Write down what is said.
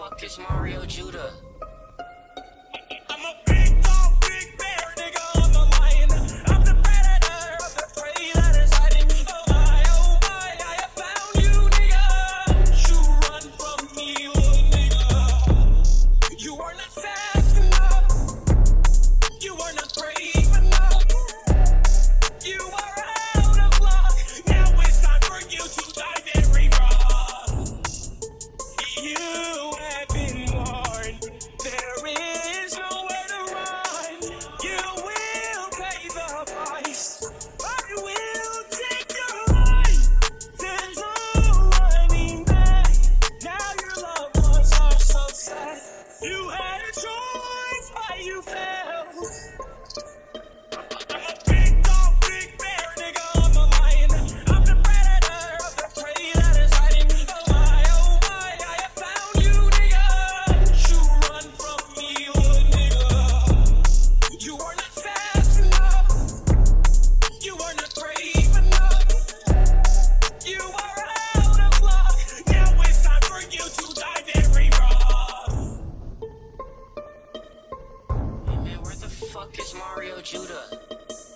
fuck is Mario Judah? I'm a big dog, big bear, nigga, I'm a lion. I'm the predator of the prey that is hiding. Oh my, I have found you, nigga. You run from me, little nigga. You are not fast enough. You are not brave enough. You are out of luck. Now it's time for you to die very rough. You have been warned. There is nowhere to run. You will pay the price. I will take your life. There's no running back. Now your loved ones are so sad. You had a choice, but you failed. I'm a big dog, big bear, nigga, I'm a lion. I'm the predator of the prey that is hiding. Oh my, I have found you, nigga. You run from me, little nigga. You are not fast enough. You are not brave enough. You are out of luck. Now it's time for you to die very rough. Hey man, where the fuck is Mario Judah?